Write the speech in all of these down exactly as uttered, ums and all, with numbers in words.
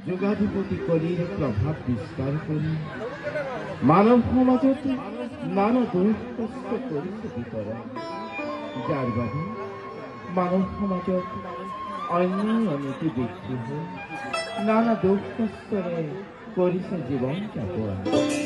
যোগাধিপতি কলিৰ প্ৰভাৱ বিস্তাৰ কৰি মানৱ সমাজত নানা দুখ কষ্ট কৰিছে বিতৰণ, যাৰ বাবে মানৱ সমাজত অন্য অনীতি বৃদ্ধি হৈ নানা দুখ কষ্টৰে কৰিছে জীৱন যাপন।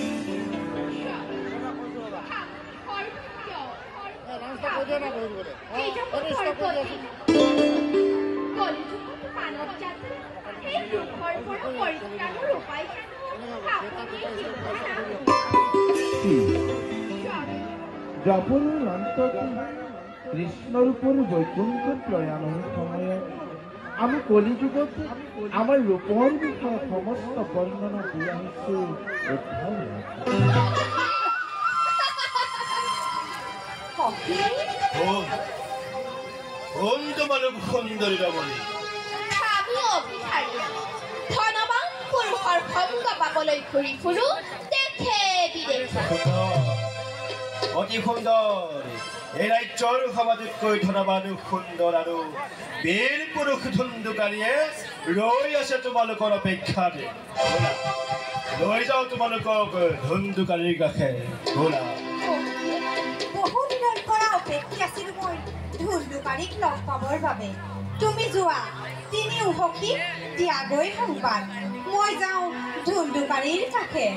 দ্বাপৰৰ অন্তত কৃষ্ণৰূপৰ বৈকুণ্ঠ প্ৰয়াণৰ সময়ত আমি কলিযুগত আমাৰ ৰূপৰ বিষয়ে সমস্ত বৰ্ণনা দি আহিছো। সুন্দৰী ৰমণী ধনবান পুৰুষৰ সংগ পাবলৈ ঘূৰি ফুৰো দেখে বিদেশে। অতি সুন্দৰ। এই ৰাজ্যৰ সমাজতকৈ ধনবান সুন্দৰ আৰু বীৰ পুৰুষ ধুন্দুকাৰীয়ে ৰৈ আছে তোমালোকৰ অপেক্ষাতে। লৈ যাওঁ তোমালোকক ধুন্দুকাৰীৰ কাষে। বহু দিনৰ পৰা অপেক্ষা আছিলো মই ধুন্দুকাৰীক লগ পাবৰ বাবে। তুমি যোৱা তিনি উহকি দিয়াগৈ সংবাদ, মই যাওঁ ধুন্দুকাৰীৰ কাষে।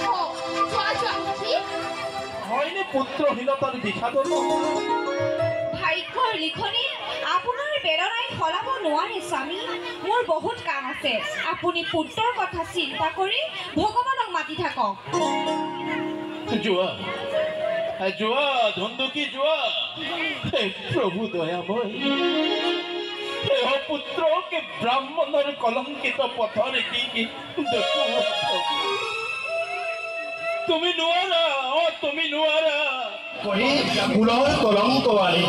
হয়নে পুত্ৰহীনতাৰ বিষাদৰ ভাগ্যৰ লিখনি আপোনাৰ প্ৰেৰণাই সলাব নোৱাৰে স্বামী। মোৰ বহুত কাম আছে, আপুনি পুত্ৰৰ কথা চিন্তা কৰি ভগৱানক মাতি থাকক। যোৱা যোৱা ধুন্দুকি যোৱা। প্ৰভু দয়াময়, পুত্ৰকে ব্ৰাহ্মণৰ কলংকিত পথৰে কি তুমি নোৱাৰা, অ তুমি নোৱাৰা কৰি কুলৰ কলংক আনিব।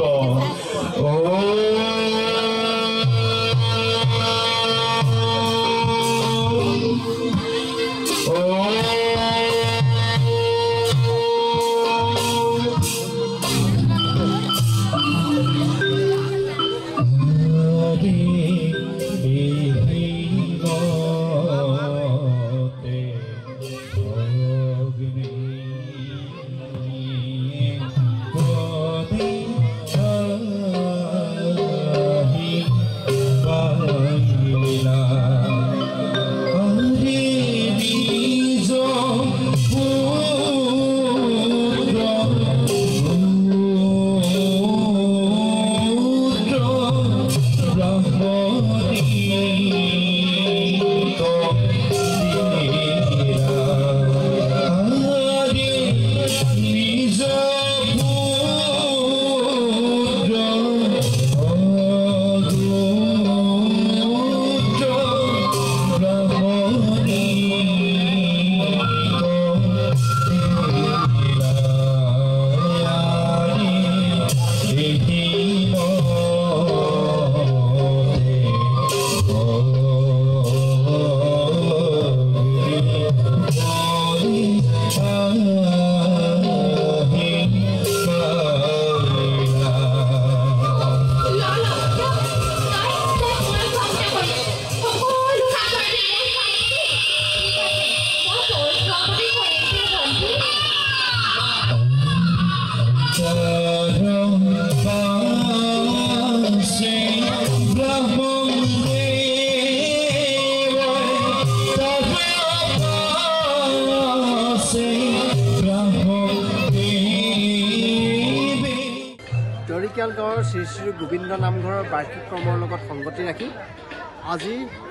গাঁৱৰ শ্ৰী শ্ৰী গোবিন্দ নামঘৰৰ বাৰ্ষিক কৰ্মৰ লগত সংগতি ৰাখি আজি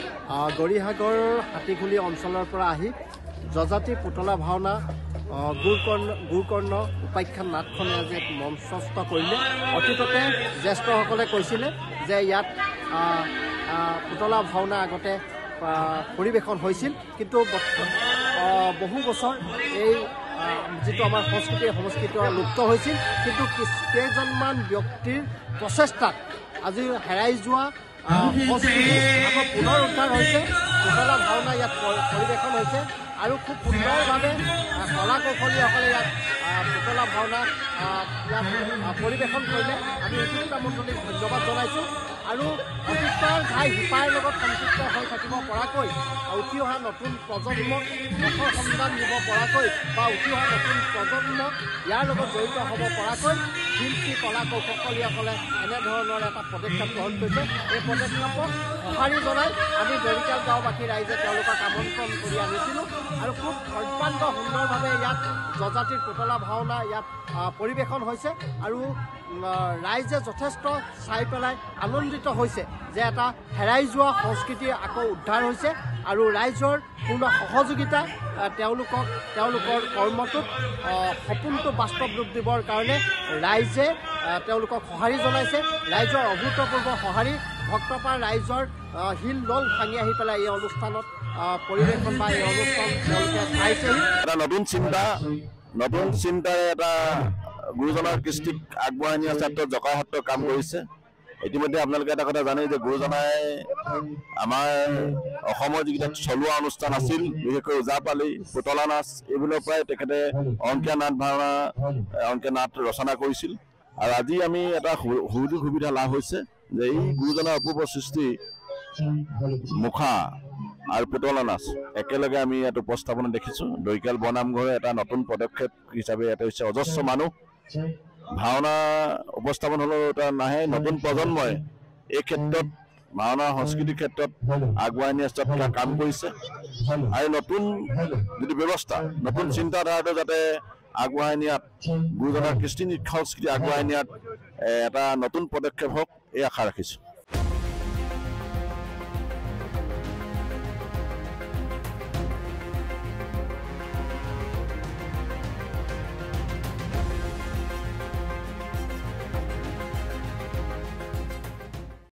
গৰিহাগৰ হাতীখুলি অঞ্চলৰ পৰা আহি যজাতি পুতলা ভাওনা গুৰকৰ্ণ গুৰকৰ্ণ উপাখ্যান নাটখনে আজি মঞ্চস্থ কৰিলে। অতীততে জ্যেষ্ঠসকলে কৈছিলে যে ইয়াত পুতলা ভাওনা আগতে পৰিৱেশন হৈছিল, কিন্তু বহু বছৰ এই যিটো আমাৰ সংস্কৃতি সংস্কৃতি লুপ্ত হৈছিল, কিন্তু কেইজনমান ব্যক্তিৰ প্ৰচেষ্টাত আজি হেৰাই যোৱা সংস্কৃতি আকৌ পুনৰ উদ্ধাৰ হৈছে। পুতলা ভাওনা ইয়াত পৰিৱেশন হৈছে আৰু খুব সুন্দৰভাৱে কলা কৌশলীসকলে ইয়াত পুতলা ভাওনা ইয়াত পৰিৱেশন কৰিলে। আমি উচিত মণ্ডলীক ধন্যবাদ জনাইছোঁ আৰু অতীতৰ ঘাই শিপাইৰ লগত সংযুক্ত হৈ থাকিব পৰাকৈ উঠি অহা নতুন প্ৰজন্মক পথৰ সন্ধান দিব পৰাকৈ বা উঠি অহা নতুন প্ৰজন্মক ইয়াৰ লগত জড়িত হ'ব পৰাকৈ শিল্পী কলা কৌশলীসকলে এনেধৰণৰ এটা পদক্ষেপ গ্ৰহণ কৰিছে। এই পদক্ষেপক সঁহাৰি জনাই আমি দৰিকাল গাঁওবাসী ৰাইজে তেওঁলোকক আমন্ত্ৰণ কৰি আনিছিলোঁ আৰু খুব সৰ্বাংগ সুন্দৰভাৱে ইয়াত জজাতিৰ পুতলা ভাওনা ইয়াত পৰিৱেশন হৈছে আৰু ৰাইজে যথেষ্ট চাই পেলাই আনন্দিত হৈছে যে এটা হেৰাই যোৱা সংস্কৃতি আকৌ উদ্ধাৰ হৈছে আৰু ৰাইজৰ পূৰ্ণ সহযোগিতা তেওঁলোকক তেওঁলোকৰ কৰ্মটোত সপোনটো বাস্তৱ ৰূপ দিবৰ কাৰণে ৰাইজে তেওঁলোকক সঁহাৰি জনাইছে। ৰাইজৰ অভূতপূৰ্ব সঁহাৰি ভক্তপাৰ ৰাইজৰ শিল দল ভাঙি আহি পেলাই এই অনুষ্ঠানত পৰিৱেশন বা এই অনুষ্ঠান তেওঁলোকে চাইছেহি। এটা নতুন চিন্তা নতুন চিন্তাৰে এটা গুৰুজনাৰ কৃষ্টিক আগবঢ়াই নিয়াৰ ক্ষেত্ৰত জকাইসত্ৰৰ কাম কৰিছে। ইতিমধ্যে আপোনালোকে এটা কথা জানে যে গুৰুজনাই আমাৰ অসমৰ যিকেইটা চলোৱা অনুষ্ঠান আছিল বিশেষকৈ ওজাপালি পুতলা নাচ এইবোৰৰ পৰাই তেখেতে অংকীয়া নাট ভাওনা অংকীয়া নাট ৰচনা কৰিছিল আৰু আজি আমি এটা সুযোগ সুবিধা লাভ হৈছে যে এই গুৰুজনাৰ অপূৰ্ব সৃষ্টি মুখা আৰু পুতলা নাচ একেলগে আমি ইয়াত উপস্থাপন দেখিছোঁ। দৰিকাল বৰনামঘৰে এটা নতুন পদক্ষেপ হিচাপে ইয়াতে হৈছে অজস্ৰ মানুহ ভাওনা উপস্থাপন হ'লেও এটা নাহে নতুন প্ৰজন্মই এই ক্ষেত্ৰত ভাওনা সংস্কৃতিৰ ক্ষেত্ৰত আগুৱাই নিয়াৰ ক্ষেত্ৰত কাম কৰিছে আৰু নতুন যিটো ব্যৱস্থা নতুন চিন্তাধাৰাটো যাতে আগুৱাই নিয়াত গুৰুজনাৰ কৃষ্টি সংস্কৃতি আগুৱাই নিয়াত এটা নতুন পদক্ষেপ হওক এই আশা ৰাখিছোঁ।